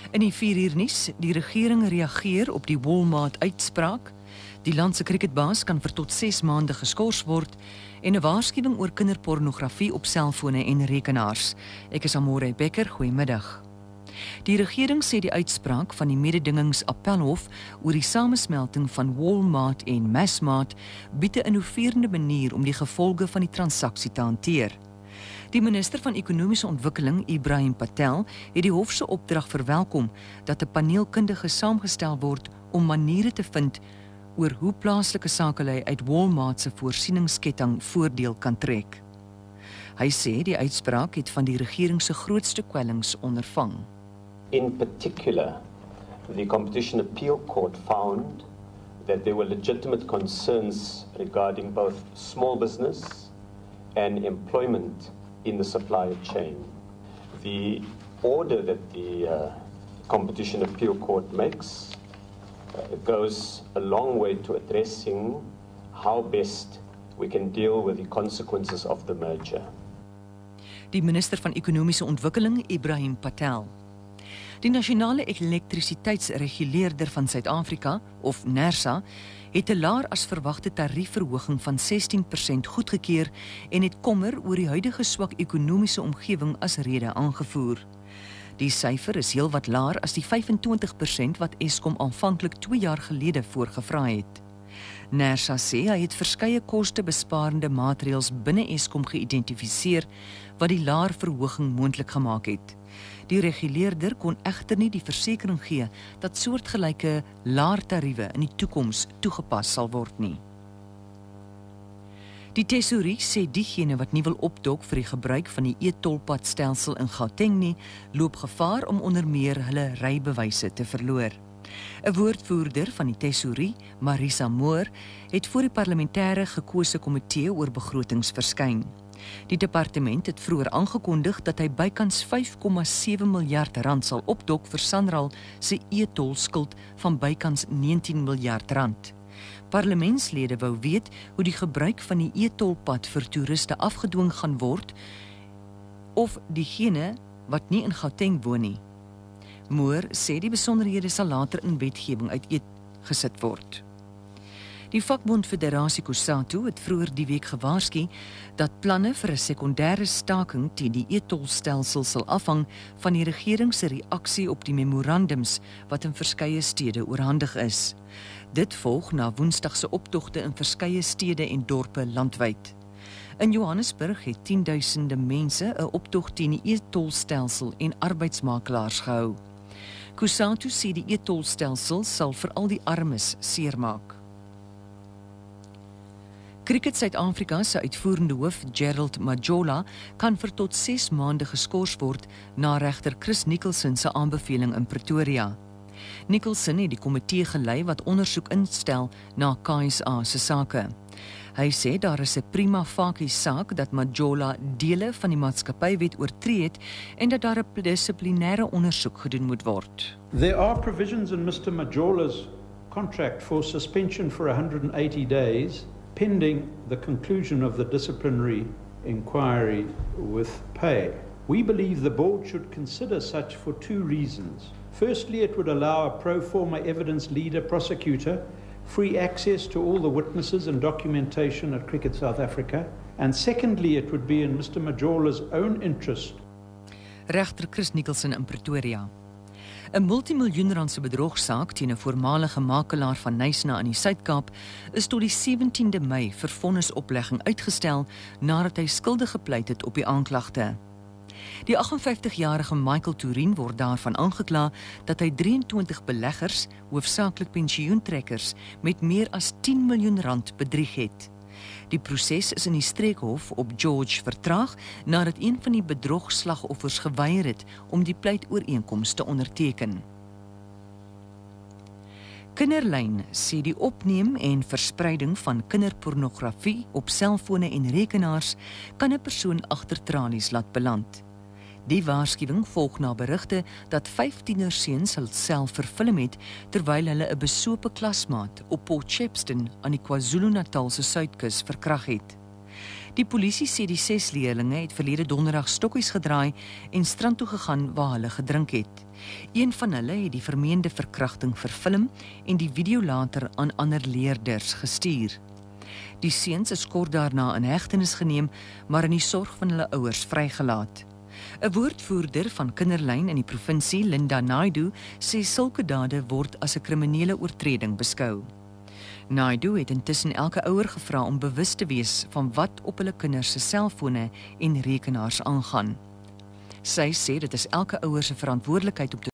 In die 4 uur nuus, die regering reageer op die Walmart-uitspraak. Die landse cricketbaas kan vir tot 6 maande geskort word en 'n waarskuwing oor kinderpornografie op selfone en rekenaars. Ek is Amore Becker, goeiemiddag. Die regering sê die uitspraak van die mededingingsappelhof oor die samesmelting van Walmart en Massmart bied 'n innoverende manier om die gevolge van die transaksie te hanteer. Die minister van Ekonomiese Ontwikkeling, Ibrahim Patel, het die hof se opdrag verwelkom dat 'n paneel kundiges saamgestel word om maniere te vind oor hoe plaaslike sakelei uit Walmart se voorsieningsketting voordeel kan trek. Hy sê die uitspraak het van die regering se grootste kwellings ondervang. In particular, the Competition Appeal Court found that there were legitimate concerns regarding both small business and employment in the supply chain. The order that the Competition Appeal Court makes goes a long way to addressing how best we can deal with the consequences of the merger. Die minister van Ekonomiese Ontwikkeling, Ibrahim Patel. Die nasionale elektrisiteitsreguleerder van Suid-Afrika, of NERSA, het 'n laer as verwagte tariefverhoging van 16% goedgekeur en het kommer oor die huidige swak ekonomiese omgewing as rede aangevoer. Die syfer is heelwat laer as die 25% wat Eskom aanvanklik 2 jaar gelede voorgevra het. NERSA sê hy het verskeie kostebesparende maatreëls binne Eskom geïdentifiseer wat die laer verhoging moontlik gemaak het. Die reguleerder kon egter nie die versekering gee dat soortgelyke laer tariewe in die toekoms toegepas sal word nie. Die tesourie sê diegene wat nie wil opdok vir die gebruik van die e-tolpadstelsel in Gauteng nie, loop gevaar om onder meer hulle rybewyse te verloor. 'n Woordvoerder van die tesourie, Marisa Moore, het voor die parlementêre gekose komitee oor begrotings verskyn. Die departement het vroeër aangekondig dat hy bykans 5,7 miljard rand sal opdok vir SANRAL se e-tolskuld van bykans 19 miljard rand. Parlementslede wou weet hoe die gebruik van die e-tolpad vir toeriste afgedwing gaan word of diegene wat nie in Gauteng woon nie. Moore sê die besonderhede sal later in wetgewing uiteengesit word. Die vakbond Federasie COSATU het vroeër die week gewaarsku dat planne vir 'n sekondêre staking teen die e-tolstelsel sal afhang van die regering se reaksie op die memorandums wat in verskeie stede oorhandig is. Dit volg na Woensdag se optogte in verskeie stede en dorpe landwyd. In Johannesburg het 10.000 mense 'n optog teen die e-tolstelsel en arbeidsmakelaars gehou. COSATU sê die e-tolstelsel sal veral die armes seermaak. Cricket Suid-Afrika se uitvoerende hoof, Gerald Majola, kan vir tot 6 maande geskort word na regter Chris Nicholson se aanbeveling in Pretoria. Nicholson het die komitee gelei wat ondersoek instel na KSA se sake. Hy sê daar is 'n prima facie saak dat Majola dele van die maatskappywet oortree het en dat daar 'n dissiplinêre ondersoek gedoen moet word. There are provisions in Mr. Majola's contract for suspension for 180 days pending the conclusion of the disciplinary inquiry with pay. We believe the board should consider such for 2 reasons. Firstly, it would allow a pro forma evidence leader prosecutor free access to all the witnesses and documentation at Cricket South Africa. And secondly, it would be in Mr. Majola's own interest. Regter Chris Nicholson in Pretoria. 'n multimiljoenrandse bedrogsaak teen 'n voormalige makelaar van Knysna in die Suid-Kaap is tot die 17de Mei vir vonnisoplegging uitgestel nadat hy skuldig gepleit het op die aanklagte. Die 58-jarige Michael Turin word daarvan aangekla dat hy 23 beleggers, hoofsaaklik pensioentrekkers, met meer as 10 miljoen rand bedrieg het. Die proses is in die streekhof op George vertraag nadat een van die bedrogslagoffers geweier het om die pleitooreenkoms te onderteken. Kinderlyn sê die opneem en verspreiding van kinderpornografie op selfone en rekenaars kan 'n persoon agter tralies laat beland. Die waarskuwing volg na berigte dat 5 tienerseuns hulself verfilm het terwyl hulle 'n besope klasmaat op Port Shepstone aan die KwaZulu-Natal se suidkus verkrag het. Die polisie sê die 6 leerlinge het verlede donderdag stokkies gedraai en strand toe gegaan waar hulle gedrink het. Een van hulle het die vermeende verkrachting verfilm en die video later aan ander leerders gestuur. Die seuns is kort daarna in hegtenis geneem, maar in die sorg van hulle ouers vrygelaat. 'n Woordvoerder van Kinderlyn in die provinsie, Linda Naidu, sê sulke dade word as 'n kriminele oortreding beskou. Naidu het intussen elke ouer gevra om bewus te wees van wat op hulle kinders se selfone en rekenaars aangaan. Sy sê dit is elke ouer se verantwoordelikheid om te